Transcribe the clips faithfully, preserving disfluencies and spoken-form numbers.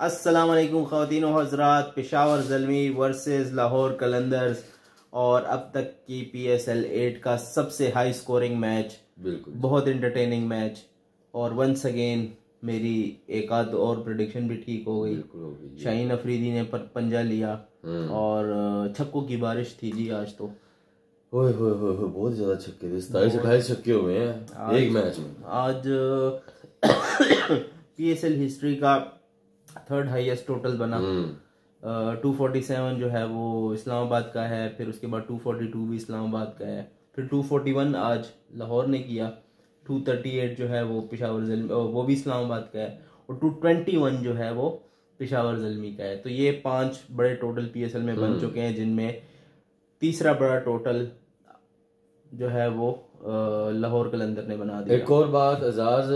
अस्सलाम वालेकुम ख़वातीन व हज़रात। पेशावर ज़ल्मी वर्सेस लाहौर कलंदर्स और अब तक की पी एस एल एट का सबसे हाई स्कोरिंग मैच, बिल्कुल बहुत इंटरटेनिंग मैच। और वंस अगेन मेरी एक आध और प्रेडिक्शन भी ठीक हो गई। शाहीन अफरीदी ने पर पंजा लिया और छक्कों की बारिश थी जी आज तो। ओए होए होए होए बहुत ज्यादा छक्के थे, सताईस अट्ठाईस छक्के हुए हैं एक मैच में। आज पी एस एल हिस्ट्री का थर्ड हाईएस्ट टोटल बना। टू फोर्टी सेवन जो है वो इस्लामाबाद का है, फिर उसके बाद टू फोर्टी टू भी इस्लामाबाद का है, फिर टू फोर्टी वन आज लाहौर ने किया, टू थर्टी एट जो है वो पेशावर ज़ल्मी वो भी इस्लामाबाद का है, और टू ट्वेंटी वन जो है वो पेशावर ज़ल्मी का है। तो ये पांच बड़े टोटल पी एस एल में बन चुके हैं, जिनमें तीसरा बड़ा टोटल जो है वो लाहौर कलंदर ने बना दिया। एक और बात, एजाज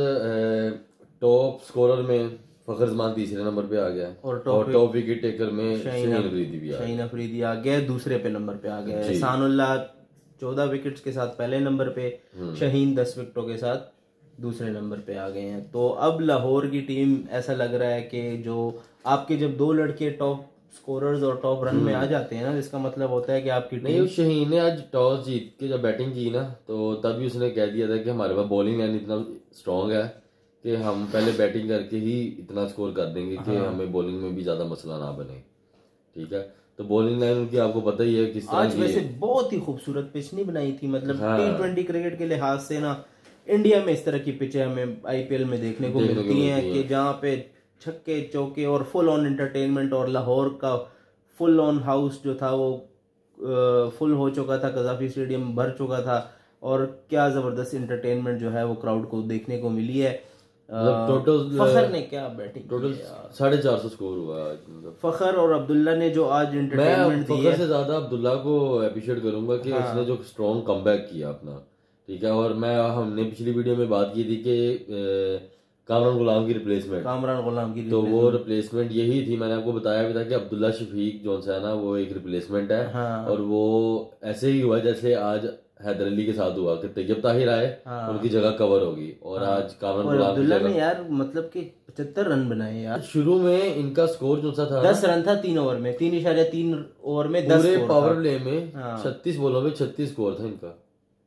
टॉप स्कोरर में फखर जमान तीसरे नंबर पे आ गया और टॉप विकेट टेकर में शाहीन अफरीदी भी आ शाहीन अफरीदी आ गया दूसरे पे नंबर पे आ गया। एहसानुल्लाह चौदह विकेट्स के साथ पहले नंबर पे, शाहीन दस विकेटों के साथ दूसरे नंबर पे आ गए हैं। तो अब लाहौर की टीम ऐसा लग रहा है कि जो आपके जब दो लड़के टॉप स्कोरर्स और टॉप रन में आ जाते हैं ना, जिसका मतलब होता है कि आपकी टीम नहीं। शाहीन ने आज टॉस जीत के जब बैटिंग की ना, तो तभी उसने कह दिया था कि हमारे पास बॉलिंग लाइन इतना स्ट्रांग है कि हम पहले बैटिंग करके ही इतना स्कोर कर देंगे कि हाँ। हमें बॉलिंग में भी ज्यादा मसला ना बने। ठीक है, तो बॉलिंग लाइन उनकी आपको पता ही है किस तरह। आज वैसे बहुत ही खूबसूरत पिच नहीं बनाई थी, मतलब टी ट्वेंटी क्रिकेट के लिहाज से ना इंडिया में इस तरह की पिचें हमें आई पी एल में देखने को मिलती हैं कि जहाँ पे छक्के चौके और फुल ऑन एंटरटेनमेंट। और लाहौर का फुल ऑन हाउस जो था वो फुल हो चुका था, कज़ाफी स्टेडियम भर चुका था, और क्या जबरदस्त एंटरटेनमेंट जो है वो क्राउड को देखने को मिली है। टोटल फखर ने क्या बैटिंग, टोटल साढ़े चार सौ स्कोर हुआ आज। फखर और अब्दुल्ला ने जो आज एंटरटेनमेंट दिया, फखर से ज्यादा अब्दुल्ला को अप्रिशिएट करूंगा कि हाँ। उसने जो स्ट्रॉन्ग कमबैक किया अपना। ठीक है, और मैं हमने पिछली वीडियो में बात की थी कि कामरान गुलाम की रिप्लेसमेंट कामरान गुलाम की तो वो रिप्लेसमेंट यही थी। मैंने आपको बताया भी था कि अब्दुल्ला शफीक जो है ना वो एक रिप्लेसमेंट है। हाँ। और वो ऐसे ही हुआ जैसे आज हैदर अली के साथ हुआ कि तैयब ताहिर आए, हाँ। उनकी जगह कवर होगी, और हाँ। आज कामरान गुलाम अब्दुल्ला ने यार मतलब कि पचहत्तर रन बनाए यार। शुरू में इनका स्कोर जो था दस रन था तीन ओवर में, तीन इशारे तीन ओवर में दस पूरे पावर प्ले में छत्तीस बॉलों में छत्तीस स्कोर था इनका।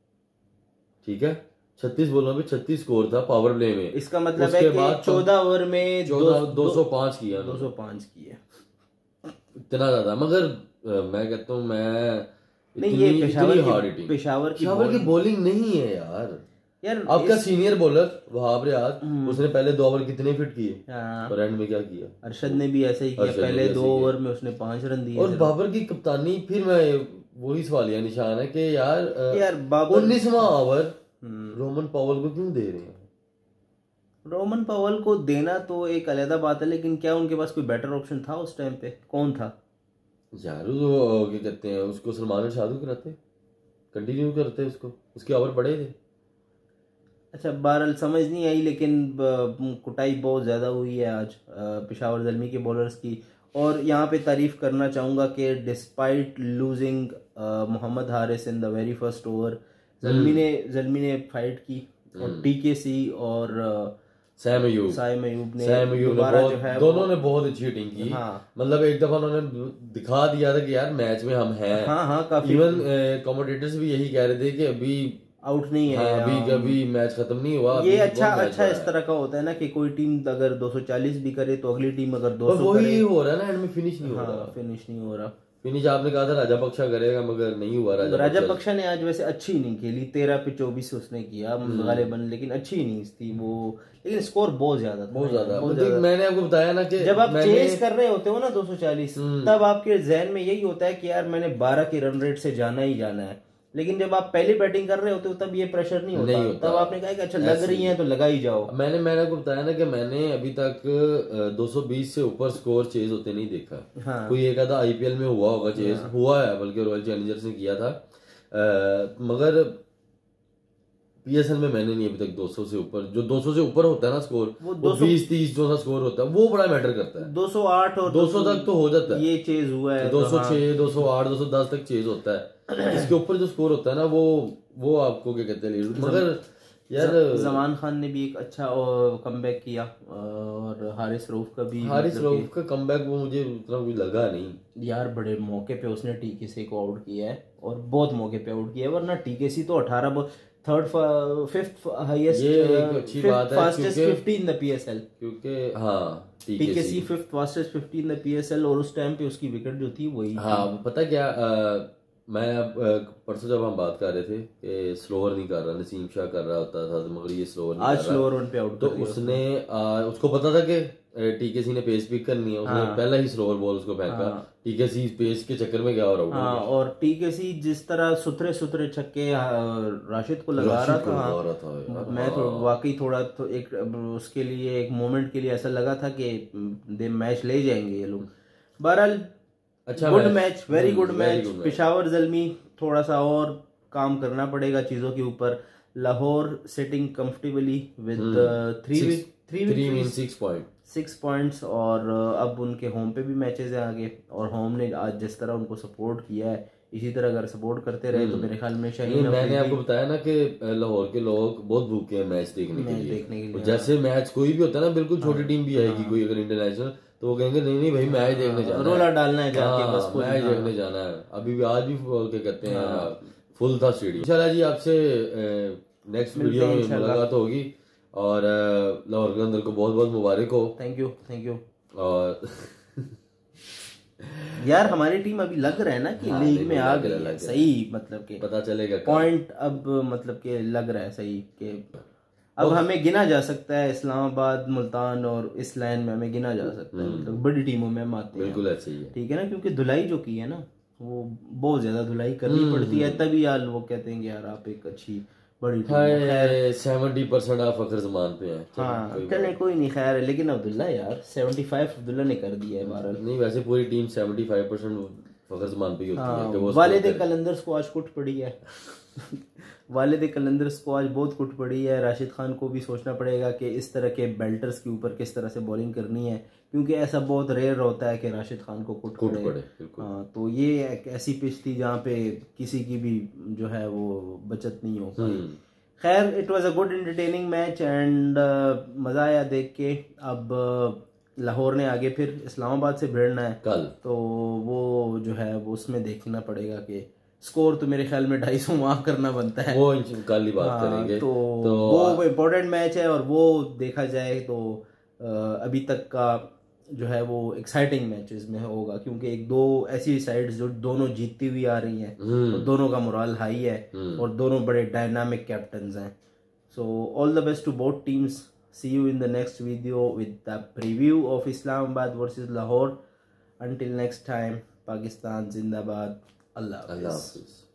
ठीक है, छत्तीस बॉलों में छत्तीस स्कोर था पावर प्ले में। इसका मतलब है कि चौदह ओवर में दो सौ पांच किया दो सौ पांच किया, इतना ज्यादा। मगर मैं कहता हूँ मैं नहीं, ये पेशावर की, पेशावर की पेशावर की बॉलिंग नहीं है यार। यार आपका सीनियर बॉलर वहाब रियाज, उसने पहले दो ओवर कितने फिट किए और एंड में क्या किया। अरशद ने भी ऐसे ही किया, पहले दो ओवर में उसने पांच रन दिए। और बाबर की कप्तानी, फिर मैं वही सवालिया निशान है कि यार यार बाबर उन्नीसवां ओवर रोमन पावल को क्यों दे रहे हैं। रोमन पावल को देना तो एक अलग बात है, लेकिन क्या उनके पास कोई बेटर ऑप्शन था उस टाइम पे? कौन था यार? वो क्या कहते हैं उसको, सलमान शादू कराते, कंटिन्यू करते उसको, उसके ओवर बड़े थे। अच्छा, बहरहाल समझ नहीं आई, लेकिन कुटाई बहुत ज़्यादा हुई है आज पेशावर ज़ल्मी के बॉलर्स की। और यहाँ पे तारीफ करना चाहूँगा कि despite losing Mohammad Haris in the very first over, Zalmi ने ज़ल्मी ने फाइट की, और टी के सी और सैम अयूब सैम अयूब ने सैम अयूब ने बहुत, जो है दोनों ने बहुत अच्छी हिटिंग की। हाँ। मतलब एक दफा उन्होंने दिखा दिया था कि यार मैच में हम हैं। हाँ हाँ, काफी। इवन कमेंटेटर्स भी यही कह रहे थे कि अभी आउट नहीं है। हाँ, अभी कभी मैच खत्म नहीं हुआ। ये अच्छा अच्छा इस तरह का होता है ना कि कोई टीम अगर दो सौ चालीस भी करे तो अगली टीम अगर दो सौ वही हो रहा है ना, एंड में फिनिश नहीं हो रहा। फिनिश नहीं हो रहा फिनिश आपने कहा था राजा पक्षा करेगा, मगर नहीं हुआ। राजा राजा पक्षा ने आज वैसे अच्छी इनिंग खेली, तेरह पे चौबीस उसने किया गालिबन, लेकिन अच्छी इनिंग्स थी वो, लेकिन स्कोर बहुत ज्यादा था, बहुत ज्यादा। मैंने आपको बताया ना कि जब आप चेस कर रहे होते हो ना दो सौ चालीस, तब आपके जहन में यही होता है कि यार मैंने बारह के रन रेट से जाना ही जाना है। लेकिन जब आप पहले बैटिंग कर रहे होते हो तब ये प्रेशर नहीं होता, नहीं होता। तब आपने कहा कि अच्छा लग रही है तो लगा ही जाओ। मैंने मैंने आपको बताया ना कि मैंने अभी तक दो सौ बीस से ऊपर स्कोर चेज होते नहीं देखा। हाँ। कोई एक आधा आई पी एल में हुआ होगा चेज। हाँ। हुआ है, बल्कि रॉयल चैलेंजर्स ने किया था, आ, मगर पी एस एल में मैंने नहीं अभी तक दो सौ से ऊपर, जो दो सौ से ऊपर होता है ना स्कोर, वो बीस तीस जो सा स्कोर होता है वो बड़ा मैटर करता है। दो सौ आठ और दो सौ तक तो हो जाता है, ये चेज हुआ है। दो सौ छह दो सौ आठ दो सौ दस तक चेज होता है। इसके ऊपर जो स्कोर होता है ना वो वो आपको क्या कहते हैं। मगर यार जमान खान ने भी एक अच्छा कमबैक किया और हारिस रऊफ का भी हारिस मतलब रऊफ का कमबैक वो मुझे उतना कुछ लगा नहीं यार। बड़े मौके पे उसने टीकेसी को आउट किया है और बहुत मौके पे आउट किया है, वरना टीकेसी तो अठारह थर्ड फिफ्थ हाईएस्ट, ये एक अच्छी बात है fastest fifty in the PSL, क्योंकि हाँ टीकेसी fifth fastest fifty in the PSL और उस टाइम पे उसकी विकेट जो थी वही हाँ पता क्या आ, मैं अब परसों जब हम बात कर रहे थे कि स्लोअर नहीं कर रहा, नसीम शाह कर रहा होता था मगर ये स्लोअर नहीं आज कर स्लोअर वन पे आउट तो उसने आ, उसको पता था कि टीकेसी ने पेस पिक करनी है, उसने हाँ। पहला ही स्लोअर बॉल उसको फेंका, हाँ। टीकेसी पेस के चक्कर में गया और आउट हाँ, और टीकेसी जिस तरह सुथरे सुथरे छक्के राशिद को लगा रहा था, हाँ, रहा था मैं तो वाकई थोड़ा तो एक उसके लिए एक मोमेंट के लिए ऐसा लगा था कि दे मैच ले जाएंगे ये लोग। बहरहाल अच्छा good match, very good match. Peshawar Zalmi थोड़ा सा और काम करना पड़ेगा चीजों के ऊपर। Lahore sitting comfortably with three three win six point six points और अब उनके होम पे भी मैचेस हैं आगे, और होम ने आज जिस तरह उनको सपोर्ट किया है इसी तरह अगर सपोर्ट करते रहे तो मेरे ख्याल में शाहीन मैंने आपको बताया ना कि लाहौर के लोग बहुत भूखे हैं मैच देखने के लिए, देखने के लिए जैसे मैच कोई भी होता है ना, बिल्कुल छोटी टीम भी आएगी कोई अगर इंटरनेशनल तो वो कहेंगे नहीं नहीं भाई मैच देखने जाना है, रोला डालना है जाके बस मैच देखने जाना है। अभी भी आज भी क्या कहते हैं फुल था स्टेडियम। इंशाल्लाह जी आपसे नेक्स्ट वीडियो में मुलाकात होगी और लाहौर कलंदर को बहुत बहुत मुबारक हो। Thank you thank you. और यार हमारी टीम अभी लग रहा है ना कि हाँ, लीग में आ गई है सही, मतलब के पता चलेगा पॉइंट अब मतलब के लग रहा है सही के अब हमें गिना जा सकता है। इस्लामाबाद, मुल्तान और इस लाइन में हमें गिना जा सकता है, मतलब बड़ी टीमों में हम आते हैं। बिल्कुल ऐसे ही है, ठीक है ना, क्योंकि धुलाई जो की है ना वो बहुत ज्यादा धुलाई करनी पड़ती है, तभी यार वो कहते हैं कि यार आप एक अच्छी बड़ी टीम सेवेंटी परसेंट आप फखर जमान पे हैं। हाँ चले कोई नहीं, खैर है। लेकिन अब्दुल्ला यार सेवेंटी फाइव अब्दुल्ला ने कर दिया है बहरहाल। नहीं वैसे पूरी team seventy five percent Fakhar Zaman पे ही होती हाँ, है कि वो वालिद कलंदर्स को आज कुट पड़ी है वालिद कलंदर्स को आज बहुत कुट पड़ी है। राशिद खान को भी सोचना पड़ेगा कि इस तरह के बेल्टर्स के ऊपर किस तरह से बॉलिंग करनी है, क्योंकि ऐसा बहुत रेयर होता है कि राशिद खान को कुट पड़े, पड़े। हाँ तो ये एक ऐसी पिच थी जहाँ पे किसी की भी जो है वो बचत नहीं हो पाई। खैर it was a good entertaining match and मज़ा आया देख के। अब लाहौर ने आगे फिर इस्लामाबाद से भिड़ना है कल, तो वो जो है वो उसमें देखना पड़ेगा कि स्कोर तो मेरे ख्याल में ढाई सौ माफ करना बनता है, वो कल ही बात करेंगे। तो, तो वो इम्पोर्टेंट मैच है और वो देखा जाए तो अभी तक का जो है वो एक्साइटिंग मैचेस में होगा, क्योंकि एक दो ऐसी साइड्स जो दोनों जीतती हुई आ रही हैं और दोनों का मोरल हाई है और दोनों बड़े डायनामिक कैप्टन्स हैं। So all the best to both teams. See you in the next video with the preview of Islamabad versus Lahore. Until next time, Pakistan Zindabad. Allah Hafiz.